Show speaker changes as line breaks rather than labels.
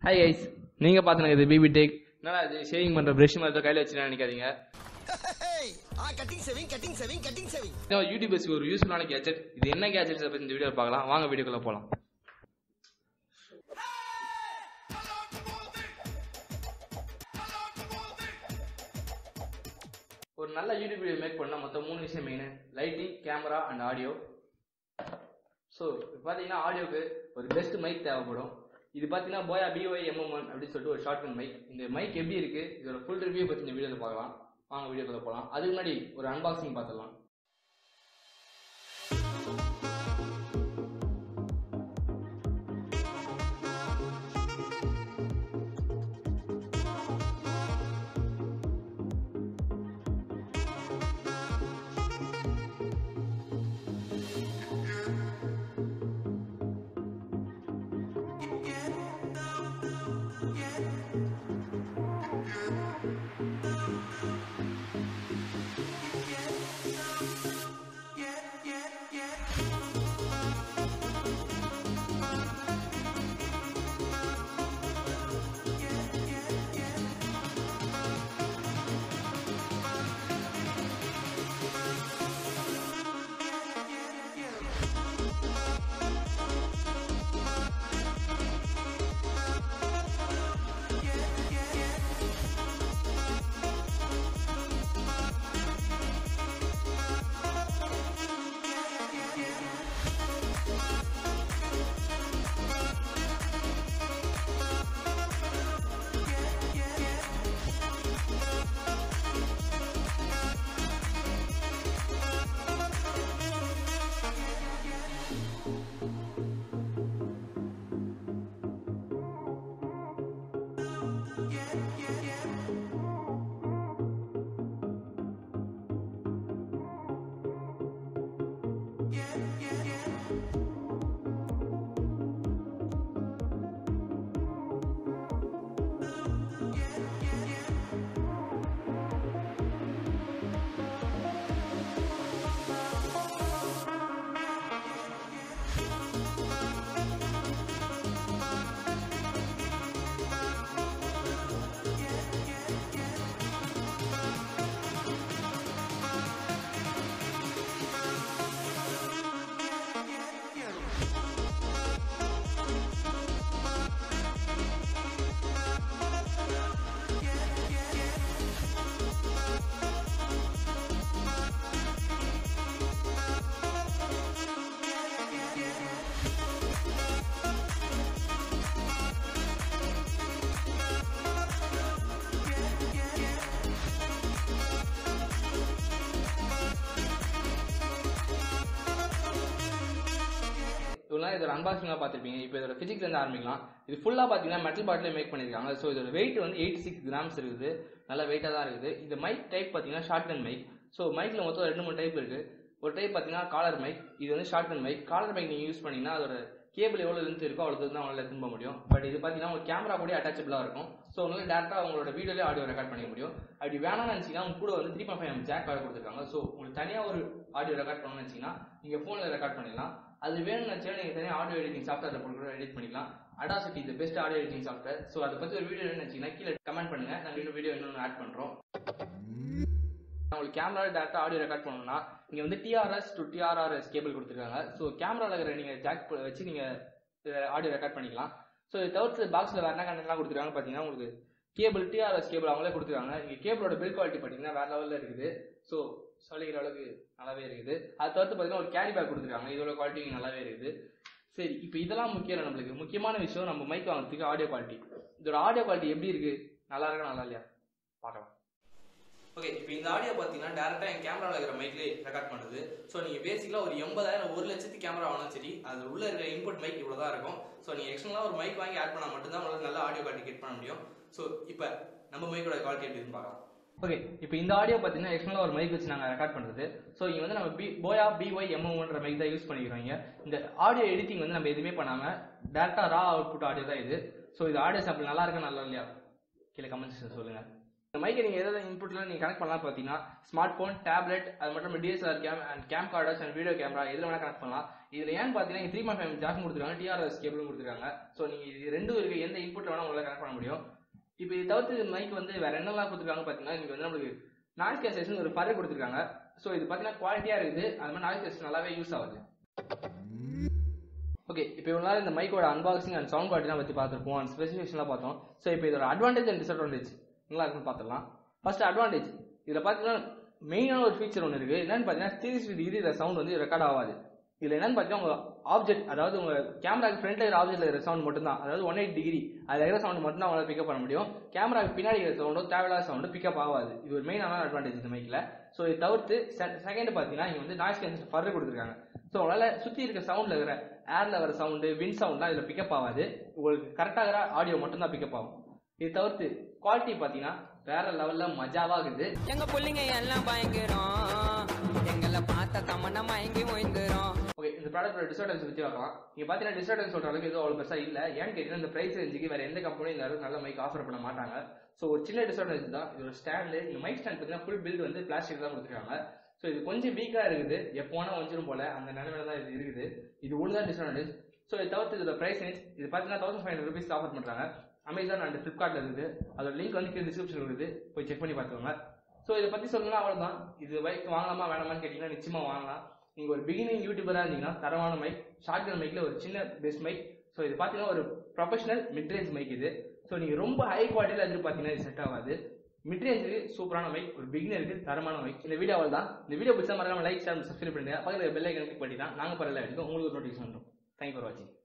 Hi guys, நீங்க பாத்துனது BP take. என்னடா இது ஷேவிங் பண்ற பிரஷ் மாதிரி கையில வச்சுனா நினைக்காதீங்க. Cutting shaving. இது யூடியூபர்ஸ்க்கு ஒரு யூஸ்ஃபுல்லான கேஜெட். இது என்ன கேஜெட்ஸ் பத்தி இந்த வீடியோல பார்க்கலாம். வாங்க வீடியோக்குள்ள போலாம். ஒரு நல்ல யூடியூப் வீடியோ மேக் பண்ணா மொத்தம் 3 விஷயம் main. Lighting, camera and audio. So பாத்தீங்கன்னா ஆடியோக்கு ஒரு பெஸ்ட் மைக் தேவைப்படும். இது பாத்தீங்கன்னா boya mm1 அப்படின்னு சொல்லிட்டு ஒரு ஷார்ட்கட் மைக். இந்த மைக் எப்படி இருக்கு, இதோட ஃபுல் ரிவ்யூ பத்தி இந்த வீடியோல பார்க்கலாம். வாங்க வீடியோக்குள்ள போலாம். அதுக்கு முன்னாடி ஒரு அன்பாக்சிங் பார்த்துடலாம். இதோட அன்பாக்சிங்லாம் பார்த்துருப்பீங்க. இப்போ இதோட பிசிக்ஸ்ல இருந்து ஆரம்பிக்கலாம். இது ஃபுல்லா பாத்தீங்கன்னா மெட்டல் பாட்டிலே மேக் பண்ணிருக்காங்க. ஸோ இதோட வெயிட் வந்து 86 கிராம்ஸ் இருக்குது. நல்ல வெயிட்டா தான் இருக்குது. இந்த மைக் டைப் பாத்தீங்கன்னா ஷார்ட்கன் மைக். ஸோ மைக்ல மொத்தம் 2-3 டைப் இருக்கு. ஒரு டைப் பாத்தீங்கன்னா காலர் மைக். இது வந்து ஷார்ட்கன் மைக். காலர் மைக் நீங்க யூஸ் பண்ணீங்கன்னா அதோட கேபிள் எவ்வளவு லென்த் இருக்கோ அவ்வளவு தான் உங்களால திரும்ப முடியும். பட் இது பாத்தீங்கன்னா உங்க கேமரா கூட அட்டாச்சபிளா இருக்கும். ஸோ உங்களால டேரக்டா உங்களோட வீடியோல ஆடியோ ரெக்கார்ட் பண்ணிக்க முடியும். அப்படி வேணும்னு நினைச்சீங்கன்னா உங்க கூட வந்து 3.5mm ஜாக் வேற கொடுத்துருக்காங்க. ஸோ உங்களுக்கு தனியா ஒரு ஆடியோ ரெக்கார்ட் பண்ணணும்னு நினைச்சீங்கன்னா நீங்க போன்ல ரெக்கார்ட் பண்ணிடலாம். அது வேணும்னு நினைச்சா நீங்க தனியாக ஆடியோ எடிட்டிங் சாஃப்ட்வேர்ல போட்டு எடிட் பண்ணிக்கலாம். Audacity the best audio editing software. So அதை பத்தி ஒரு வீடியோ நினைச்சீங்கன்னா கீழே கமெண்ட் பண்ணுங்க. நாங்கள் இன்னும் வீடியோ இன்னொன்று ஆட் பண்றோம். உங்களுக்கு கேமரா டேரக்டா ஆடியோ ரெக்கார்ட் பண்ணணும்னா இங்க வந்து TRS to TRRS கேபிள் கொடுத்துருக்காங்க. ஸோ கேமரால இருக்கிற நீங்க ஜாக் வச்சு நீங்க ஆடியோ ரெக்கார்ட் பண்ணிக்கலாம். ஸோ இது தவிர்த்து பாக்ஸ்ல வேற என்ன கண்டென்ட்லாம் கொடுத்துருக்காங்க பாத்தீங்கன்னா உங்களுக்கு கேபிள் TRS கேபிள் அவங்களே கொடுத்துருக்காங்க. இங்க கேபிளோட பில் குவாலிட்டி பாத்தீங்கன்னா வேற லெவல்ல இருக்குது. ஸோ சொல்லிக்கிற அளவுக்கு நல்லாவே இருக்குது. அது தவிர்த்து பாத்தீங்கன்னா ஒரு கேரி பேக் கொடுத்துருக்காங்க. இதோட குவாலிட்டி நல்லாவே இருக்குது. சரி, இப்போ இதெல்லாம் முக்கியம். நம்மளுக்கு முக்கியமான விஷயம் நம்ம மைக் வாங்குறதுக்கு ஆடியோ குவாலிட்டி. இதோட ஆடியோ குவாலிட்டி எப்படி இருக்கு, நல்லா இருக்கா நல்லா இல்லையா பார்க்கலாம். ஓகே, இப்போ இந்த ஆடியோ பார்த்தீங்கன்னா டேரக்டா என் கேமராவில் இருக்கிற மைக்லேயே ரெக்கார்ட் பண்ணுது. ஸோ நீங்கள் பேசிக்கலாக ஒரு 80,000 1 லட்சத்துக்கு கேமரா வாங்கினா சரி, அது உள்ள இருக்கிற இன்புட் மைக் இவ்வளோ தான் இருக்கும். ஸோ நீங்கள் எக்ஸ்ட்ரா ஒரு மைக் வாங்கி ஆட் பண்ணால் மட்டும்தான் உங்களுக்கு நல்ல ஆடியோ குவாலிட்டி கெட் பண்ண முடியும். ஸோ இப்போ நம்ம மைக்கோட குவாலிட்டி எப்படின்னு பார்க்கலாம். ஓகே, இப்போ இந்த ஆடியோ பார்த்தீங்கன்னா எக்ஸ்டர்னலாக ஒரு மைக் வச்சு நாங்கள் ரெக்கார்ட் பண்ணுறது. ஸோ இங்கே வந்து நம்ம boya mm1 மைக் தான் யூஸ் பண்ணிக்கிறோம். இந்த ஆடியோ எடிட்டிங் வந்து நம்ம எதுவுமே பண்ணாமல் டேரக்டாக ரா அவுட்புட் ஆடியோ தான் இது. ஸோ இது ஆடியோ சாம்பிள் நல்லா இருக்கா நல்லா இல்லையா கீழே கமெண்ட் செக்ஷன் சொல்லுங்கள். இந்த மைக்கை நீங்கள் எதாவது இன்புட்ல நீங்கள் கனெக்ட் பண்ணலாம். பார்த்தீங்கன்னா ஸ்மார்ட் ஃபோன், டேப்லெட், அது மட்டும் DSLR cam and camcorders and video camera எதில் வேணால் கனெக்ட் பண்ணலாம். இதில் ஏன்னு பார்த்தீங்கன்னா 3.5 ஜாக்கும் கொடுத்துருக்காங்க, TRS கேபிளும் கொடுத்துருக்காங்க. ஸோ நீங்கள் இது ரெண்டும் இருக்கு, எந்த இன்புட்ல வேணா உங்களால் கனெக்ட் பண்ண முடியும். இப்போ இது தவிர்த்து மைக் வந்து வேற என்னெல்லாம் கொடுத்துருக்காங்க பார்த்தீங்கன்னா, இங்கே வந்து நம்மளுக்கு நாய்ஸ் கேன்சலேஷன் ஒரு ஃபர் கொடுத்துருக்காங்க. ஸோ இது பார்த்தீங்கன்னா குவாலிட்டியாக இருக்குது. அது மாதிரி நாய்ஸ் கேன்சலேஷன் நல்லாவே யூஸ் ஆகுது. ஓகே, இப்போ இவ்வளோ நாள் இந்த மைக்கோட அன்பாக்சிங் அண்ட் சவுண்ட் குவாலிட்டிலாம் பற்றி பார்த்துருப்போம், அண்ட் ஸ்பெசிஃபிகேஷன்லாம் பார்த்தோம். ஸோ இப்போ இதோட அட்வான்டேஜ் அண்ட் டிஸ்அட்வான்டேஜ் நல்லா இருக்குன்னு பார்த்துடலாம். ஃபர்ஸ்ட் அட்வான்டேஜ், இதில் பார்த்தீங்கன்னா மெயினான ஒரு ஃபீச்சர் ஒன்று இருக்குது. என்னன்னு பார்த்தீங்கன்னா 360 டிகிரி இந்த சவுண்ட் வந்து ரெக்கார்ட் ஆகாது. இதில் என்னன்னு பார்த்தீங்கன்னா உங்கள் ஆப்ஜெக்ட், அதாவது உங்கள் கேமராக்கு ஃப்ரண்ட்ல இருக்கிற ஆப்ஜெக்ட்ல இருக்கிற சவுண்ட் மட்டும் தான், அதாவது 180 டிகிரி அதில் இருக்கிற சவுண்ட் மட்டும் தான் அவங்களால பிக்கப் பண்ண முடியும். கேமராக்கு பின்னாடி இருக்கிற சவுண்டோ தேவையில்லாத சவுண்டு பிக்கப் ஆகாது. இது ஒரு மெயினான அட்வான்டேஜ் இந்த மைக்கில். ஸோ இது தவிர்த்து செகண்ட் பார்த்தீங்கன்னா இங்கே வந்து நாய்ஸ் கேன்சலேஷன் ஃபர் கொடுத்துருக்காங்க. ஸோ உங்களால் சுற்றி இருக்க சவுண்டில் இருக்கிற ஏரில் வர சவுண்டு, விண்ட் சவுண்ட்லாம் இதில் பிக்கப் ஆகாது. உங்களுக்கு கரெக்டாக இருக்கிற ஆடியோ மட்டும் தான் பிக்கப் ஆகும். இது தவிர்த்து குவாலிட்டி பார்த்தீங்கன்னா வேற லெவலில் மஜாவாக இருக்குது.
எங்க பிள்ளைங்க எல்லாம் பயங்கரம், எங்களை பார்த்தா தமன்னா மயங்கி ஓய்ந்துரும்.
ஓகே, இந்த ப்ராடக்டோட டிஸ்அட்வான்டேஜ் பற்றி பார்க்கலாம். நீங்கள் பார்த்தீங்கன்னா டிஸ்அட்வான்டேஜ் சொல்கிற அளவுக்கு எதுவும் அவ்வளோ பெருசாக இல்லை. ஏன்னு கேட்டீங்கன்னா இந்த ப்ரைஸ் ரேஞ்சுக்கு வேறு எந்த கம்பெனியும் இந்த அளவுக்கு நல்ல மைக் ஆஃபர் பண்ண மாட்டாங்க. ஸோ ஒரு சின்ன டிஸ்அட்வான்டேஜ் தான் இதோட ஸ்டாண்டு. இந்த மைக் ஸ்டாண்ட் பார்த்தீங்கன்னா ஃபுல் பில்ட் வந்து பிளாஸ்டிக் தான் கொடுத்துருக்காங்க. ஸோ இது கொஞ்சம் வீக்காக இருக்குது, எப்போ வேணா வந்துடும் போல அந்த நிலைமையில தான் இது இருக்குது. இது ஒன்று தான் டிஸ்அட்வான்டேஜ். ஸோ இதை தவிர்த்து இதோட ப்ரைஸ் ரேஞ்ச் இது பார்த்தீங்கன்னா 1500 rupees ஆஃபர் பண்ணுறாங்க. அமேசான் அண்ட் ஃப்ளிப்கார்ட்ல இருக்குது. அதோட லிங்க் வந்து கீழே டிஸ்கிரிப்ஷன் இருக்குது, போய் செக் பண்ணி பார்த்துக்கோங்க. ஸோ இதை பற்றி சொல்லணும்னா அவ்வளோதான். இது மைக் வாங்கலாமா வேணாமான்னு கேட்டிங்கன்னா நிச்சயமாக வாங்கலாம். நீங்கள் ஒரு பிகினிங் யூடியூபராக இருந்தீங்கன்னா தரமான மைக், ஷார்ட்கன் மைக்கில் ஒரு சின்ன பெஸ்ட் மைக். ஸோ இது பார்த்தீங்கன்னா ஒரு ப்ரொஃபஷனல் மிட்ரேஞ்ச் மைக் இது. ஸோ நீங்கள் ரொம்ப ஹை குவாலிட்டியில் எதிர்பார்த்தீங்கன்னா இது செட் ஆகாது. மிட்ரேஞ்சுக்கு சூப்பரான மைக், ஒரு பிகினருக்கு தரமான மைக். இந்த வீடியோ தான். இந்த வீடியோ பிடிச்சா மறக்காம லைக், ஷேர், சப்ஸ்கிரைப் பண்ணுங்க. பக்கத்தில் பெல் ஐக்கன் கிளிக் பண்ணி தான் நாங்கள் பரவாயில்ல உங்களுக்கு ஒரு நோட்டிஃபிகேஷன் வரும். தேங்க்யூ ஃபார் வாட்சிங்.